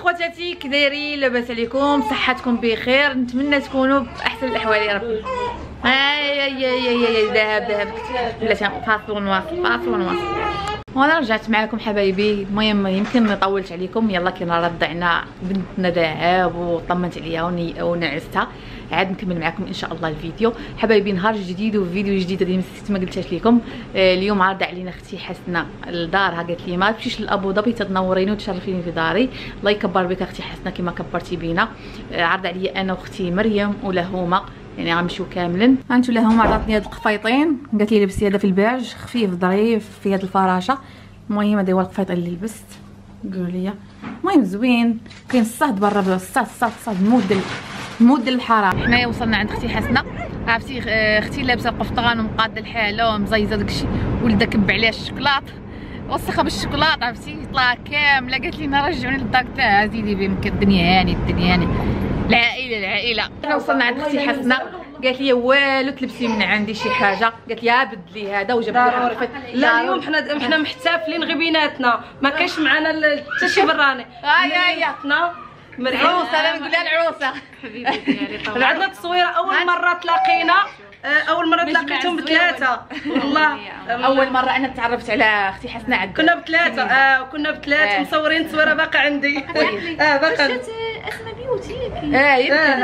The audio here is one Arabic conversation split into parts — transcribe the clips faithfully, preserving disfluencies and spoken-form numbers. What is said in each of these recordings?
خواتاتي كي دايرين؟ لاباس عليكم؟ صحتكم بخير؟ نتمنى تكونوا باحسن الاحوال يا ربي. هاي يا يا يا ذهب ذهب بلاتي فاصل ونواصل فاصل ونواصل. وانا رجعت معكم حبايبي. المهم يمكن طولت عليكم، يلا كنا رضعنا بنتنا ذهب وطمنت عليها ونعستها، عاد نكمل معكم ان شاء الله الفيديو حبايبي. نهار جديد وفيديو جديد اللي نسيت ما قلتهاش لكم. اليوم عارضه علينا اختي حسنه لدارها، قالت لي ما تمشيش لابو ظبي تنوريني وتشرفيني في داري. الله يكبر بك اختي حسنه كما كبرتي بينا. عارضه عليا انا واختي مريم ولهومه، يعني غنمشيو كاملين. هانتو لهومه عطاتني هاد القفيطين، قالت لي لبسي هذا في الباج خفيف ظريف في هاد الفراشه. المهم هذا هو القفيطين اللي لبست، قولوا لي. المهم زوين، كاين الصهد برا، الصهد الصهد الصهد مود مود الحرام. حنايا وصلنا عند اختي حسنه، عرفتي اختي لابسه القفطان ومقاده الحاله ومزيزه داكشي، ولدا كب عليها الشكلاط وسخه بالشكلاط، عرفتي طلع كامله. قالت لي رجعوني للدار تاعها زيدي بيمك الدنيا هاني الدنيا هاني. العائله العائله حنا وصلنا عند اختي حسنه، قالت لي والو تلبسي من عندي شي حاجه، قالت لي بدلي هذا وجبت لي القفيط. لا اليوم حنا حنا محتفلين غير بيناتنا، ما كاينش معنا حتى شي براني. هاي هاي حنا العروسه، انا نقول لها العروسه حبيبتي ديالي. طبعا عندنا تصويره اول مره تلاقينا، اول مره تلاقيتهم بثلاثه والله. اول مره انا تعرفت على اختي حسنه عند كنا بثلاثه. اه كنا بثلاثه مصورين تصويره باقا عندي. اه باقا اسماء بيوتي. اه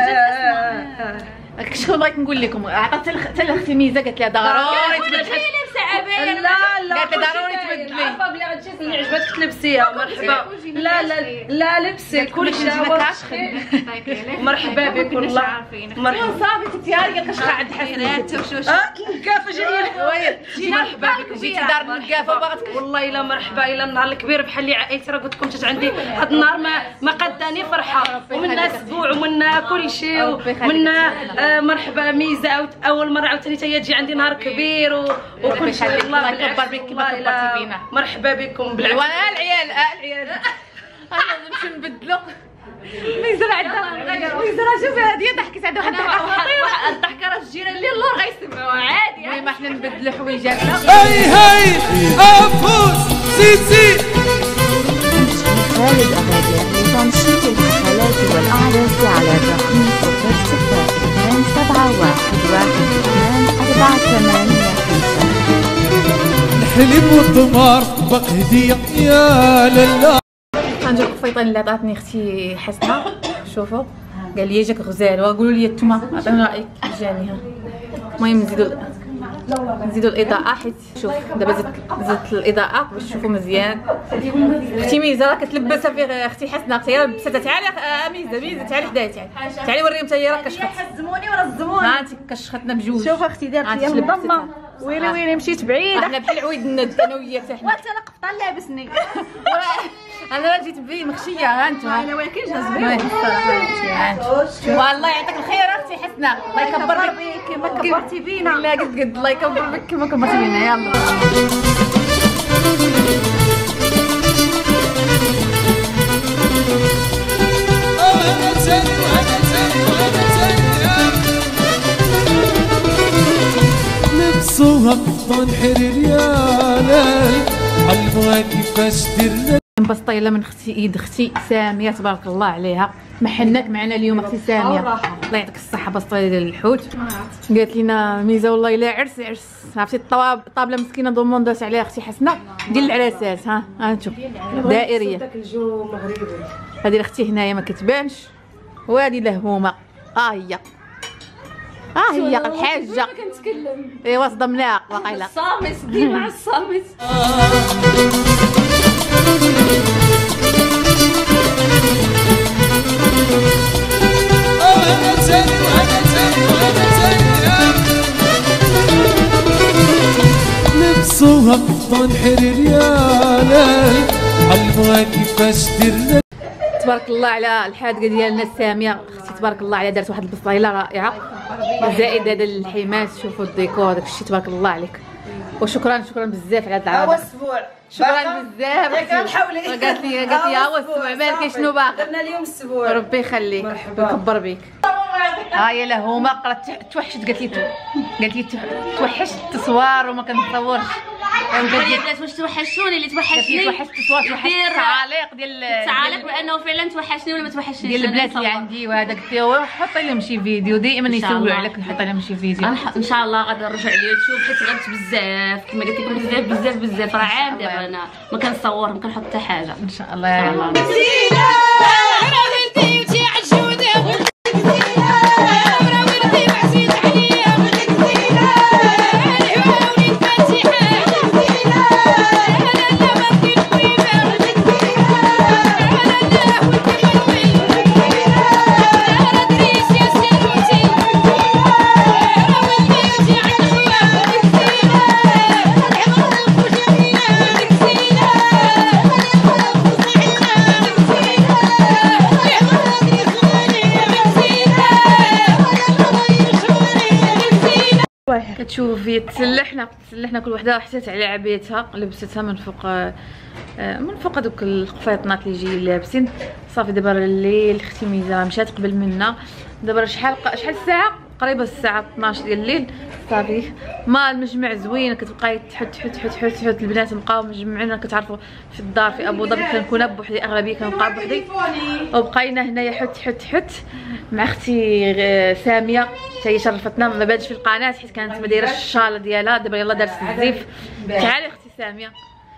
يمكن شكون بغيت نقول لكم، عطات حتى لاختي ميزه، قالت لها ضروري تبدلي. لا لا قالت لها ضروري تبدلي. عارفه بلي غتجي اللي عجبتك تلبسيها. مرحبا. لا لا لا لبسي كلشي مرحبا بك والله. مرحبا صافي تتياري كشخه عند حسنه. اه نقافه جايه. وي مرحبا بك، جيتي دار النقافه وبغاتك والله الا مرحبا. الا النهار الكبير بحال اللي عائلتي راه قلت لكم جات عندي هاد النهار ما ما قداني فرحه، ومنا اسبوع ومنا كلشي ومنا مرحبا ميزه. اول مره عاوتاني حتى هي تجي عندي نهار كبير وكل شيء. الله يكبر بك كما كبرتي بينا. مرحبا بكم بالعكس. العيال العيال انا نمشي نبدلو. ميزه عندها ميزه، شوفي هذه ضحكت عندها واحد الضحكه الضحكه راه الجيران اللي اللور غيسمعوها عادي. المهم حنا نبدلو حويجاتنا. هاي هاي افوز زيد زيد. خالد أغادر لتنشيط الحفلات والأعراس على الرقم صفر ستة اثنان سبعة واحد واحد اثنان أربعة ثمانية خمسة. الحلم والثمار باقي هدية يا لالا. هانجو القفيطين اللي عطاتني اختي حسنه، شوفوا قال لي جاك غزال، وقولوا لي نتوما عطينا رايك جاني. ها المهم نزيدو نزيدو الاضاءه، حيت شوف دابا زدت زدت الاضاءه باش تشوفوا مزيان. اختي ميزه راه كتلبسها في اختي حسنه، اختي راه لبستها. تعالي ميزه ميزه تعالي حدايا، تعالي تعالي وريهم حتى هي راه كشخت. حزموني ورزموني. ها انت كشختنا بجوج. شوف اختي دارت ليا مضمه. ويلي ويلي مشيت بعيد. احنا بحال عويد الند انا وياك حتى حنا. وانت انا قفطان لابسني. انا راه جيت بي مخشيه. ها انت انا ولكن جا زوين الصراحه. والله يعطيك الخير اختي حسنه، الله يكبر بك كما كبرتي بينا. لا قد قد الله يكبر بك كما كبرتي بينا. يلا لبسوها قفطان حرير يا لال، علموها كيفاش دير. بسطيله من اختي ايد اختي ساميه تبارك الله عليها. محناك معنا اليوم اختي ساميه، الله يعطيك الصحه. بسطيله ديال الحوت. قالت لنا ميزه والله الا عرس عرس، عرفتي الطابله مسكينه دوموندات عليها اختي حسنه ديال العراسات. ها ها انتم دائريه. داك الجو مغربي. هذه اختي هنايا ما كتبانش، وهذه لهومه. ها هي ها هي الحاجه كنتكلم. ايوا صدمناها واقيلا. الصامت ديما الصامت. لبسوها قفطان حرير يا لال، علموها كيفاش دير. تبارك الله على الحادقه ديالنا الساميه اختي، تبارك الله عليها، دارت واحد البصيله رائعه. زائد هذا الحماس، شوفوا الديكور داك الشيء تبارك الله عليك. وشكرا شكرا بزاف على هذا العرض. هو الاسبوع شكرا بزاف. قالت لي قالت لي ها هو الاسبوع مالك شنو باغي. درنا اليوم الاسبوع. ربي يخليك ويكبر بك. ها هي لهومه قالت توحشت، قالت لي قالت لي توحشت التصوير وما كنتصورش. يا بنات واش توحشوني اللي توحشني توحشت صوت توحشت التعاليق ديال التعاليق بانه فعلا توحشني ولا ما توحشنيش ديال البنات اللي عندي وهذاك ديال حطي لهم شي فيديو دائما يسولوا عليك نحط لهم شي فيديو ان شاء الله غادي نرجع اليوتيوب حيت غبت بزاف كما قلت لكم بزاف بزاف بزاف راه عام دابا انا ما كنصور ما كنحط حتى حاجه ان شاء الله ان شاء الله كتشوفي تسلحنا تسلحنا كل وحده حسات على عبايتها لبستها من فوق من فوق هذوك القفيطنات اللي جايين لابسين صافي. دابا الليل اختي ميزه مشات قبل منا دابا شحال شحال الساعه قريبه الساعه اثناش ديال الليل صافي. ما المجمع زوين كتبقاي تحت تحت تحت تحت تحت البنات بقاو مجمعين كتعرفوا في الدار في ابو ظبي كنكون بوحدي اغلبيه كنبقى بوحدي وبقينا هنايا حت حت حت مع اختي ساميه حتى هي شرفتنا ما بانش في القناه حيت كانت ما دايره الشاله ديالها دابا يلاه دارت الزيف. تعالي اختي ساميه.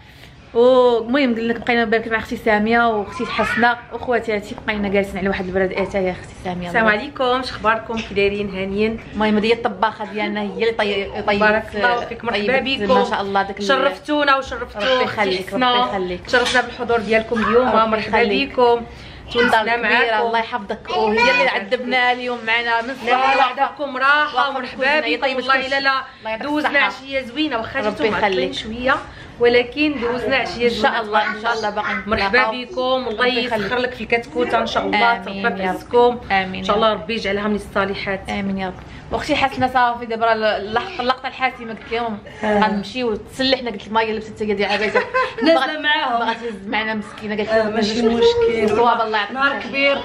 والمهم قلت لك بقينا نبارك مع اختي ساميه واختي حسنه وخواتاتي بقينا جالسين على واحد البراد اتاي اختي ساميه. السلام عليكم اش اخباركم كي دايرين هانيين؟ المهم هذه الطباخه ديالنا هي اللي طيبت بارك الله فيك مرحبا بكم ما شاء الله داك شرفتونا وشرفتوا ربي يخليك ربي يخليك شرفنا بالحضور ديالكم اليوم مرحبا بكم تونسنا معاكم الله يحفظك وهي اللي عذبنا اليوم معنا من الصباح وحدكم راحه ومرحبا بكم والله لا لا دوزنا عشيه زوينه واخا جيتو معطلين شويه ولكن دوزنا عشيه ان شاء الله ان شاء الله باقي مرحبا بكم والله يسخر لك في الكتكوته ان شاء الله تربى في رزقكم ان شاء الله ربي يجعلها من الصالحات امين يا رب. واختي حسنه صافي دابا اللقطه الحاسمه قلت لهم غنمشيو تسلحنا قلت لهم هي لبست هي ديال عبايتها نازله معاهم بغات تهز معنا مسكينه قالت لهم ماشي مشكل صواب الله يعطيك نهار كبير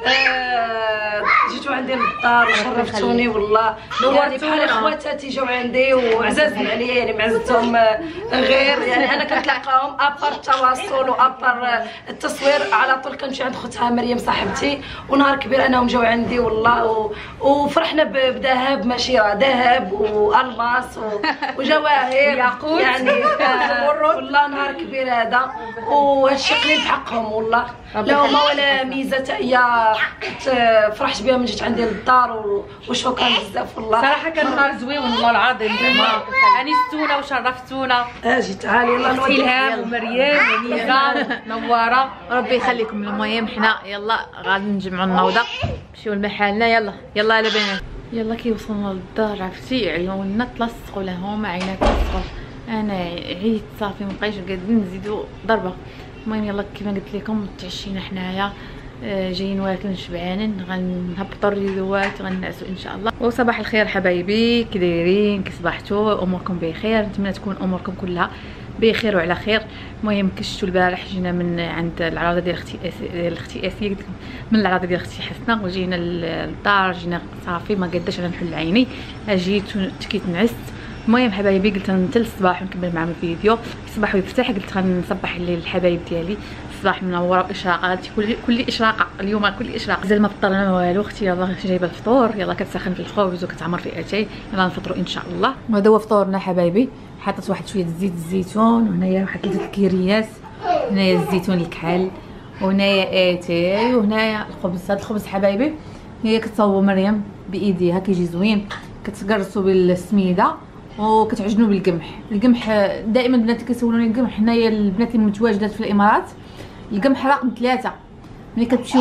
آه جيتوا عندي للدار وشرفتوني والله نورتوني بحال خواتاتي جاو عندي وعزازين عليا يعني معزتهم غير يعني انا كنتلاقاهم ابار التواصل وابار التصوير على طول كنمشي عند خوتها مريم صاحبتي ونهار كبير انهم جاو عندي والله وفرحنا بذهب ماشي ذهب والماس وجواهر ياقوت يعني والله نهار كبير هذا وهادشي قليل بحقهم والله لا هما ولا ميزه حتى هي فرحت بها من جيت عندي للدار وشكرا بزاف والله صراحه كان نهار زوين والله العظيم زعما انستونا وشرفتونا. اجي تعالي يلاه اختي الهام ومريم وميزه نواره ربي يخليكم. المهم حنا يلا غادي نجمعوا النوضه نمشيو لمحلنا يلا يلا على بنات يلا. كي وصلنا للدار عرفتي عيوننا تلصقوا لهم عينات تلصقوا انا عييت صافي مابقيتش قادرين نزيدوا ضربه. المهم يلا كيما قلت لكم تعشينا حنايا جايين واكلين شبعانين غنهبطوا الريدوات غنعسوا ان شاء الله. وصباح الخير حبايبي كي دايرين كي صبحتوا اموركم بخير نتمنى تكون اموركم كلها بخير وعلى خير. المهم كشتوا البارح جينا من عند العراضه ديال اختي ديال اختي اسيه قلت لكم من العراضه ديال اختي حسنه وجينا للدار جينا صافي ما قداش انا نحل عيني جيت تكيت نعست. المهم حبايبي قلت نتل الصباح ونكمل معكم الفيديو. الصباح ويفتح قلت غنصبح الليل الحبايب ديالي الصباح منوره واشراقه كل كل اشراقه اليوم كل اشراقه زعما ما فطرنا ما والو. اختي يلاه جايبه الفطور يلا كتسخن في الخبز وكتعمر في اتاي يلا نفطروا ان شاء الله. وهذا هو فطورنا حبايبي. حطيت واحد شويه زيت الزيتون وهنايا واحد ثلاثه الكيريات هنايا الزيتون الكحل وهنايا اتاي وهنايا الخبز. هذا الخبز حبايبي هي كتصاوبوا مريم بايديها كيجي زوين كتقرصوا بالسميده وكتعجنوا بالقمح. القمح دائما البنات كيسولوني القمح هنايا البنات اللي متواجدات في الامارات القمح رقم ثلاثة. ملي كتمشيو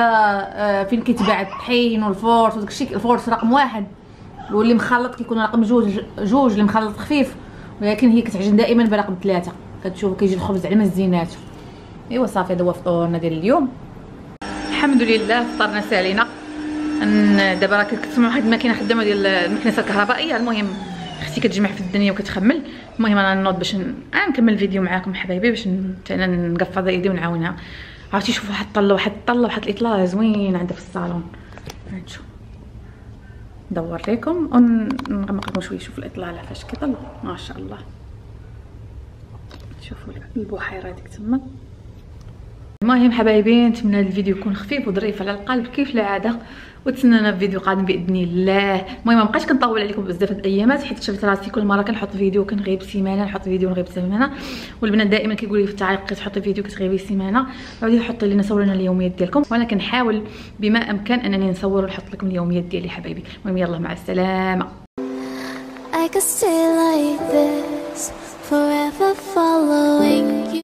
حدا فين كيتباع الطحين والفورس وداك الشيء الفورس رقم واحد واللي مخلط كيكون رقم جوج جوج اللي مخلط خفيف ولكن هي كتعجن دائما برقم ثلاثة. كتشوفوا كيجي الخبز على مزينات. ايوا صافي هذا هو فطورنا ديال اليوم الحمد لله. فطرنا سالينا دابا راه كتسمعوا واحد الماكينه خدامه ديال المكنسه الكهربائيه. المهم اختي كتجمع في الدنيا وكتخمل. المهم انا نوض باش نكمل الفيديو معاكم حبايبي باش انا نقفض ايدي ونعاونها. عرفتي شوفوا واحد الطله واحد الطله واحد الاطلاله زوين عندها في الصالون. هانتو ندور لكم ونغمق لكم شويه. شوفوا الاطلاله فاش كيطل ما شاء الله شوفوا البحيره ديك تما. المهم حبايبي نتمنى هذا الفيديو يكون خفيف وظريف على القلب كيف العاده، وتسنانا في فيديو قادم باذن الله. المهم ما بقاش كنطول عليكم بزاف هاد الايامات، حيت شفت راسي كل مره كنحط فيديو كنغيب سيمانه، نحط فيديو نغيب سيمانه، والبنات دائما كيقولوا لي في التعليق كتحطي فيديو كتغيبي سيمانه، عاودي حطي لنا صوروا لنا اليوميات ديالكم، وانا كنحاول بما امكن انني نصور ونحط لكم اليوميات ديالي حبايبي. المهم يلا مع السلامه. I could stay like this, forever following you.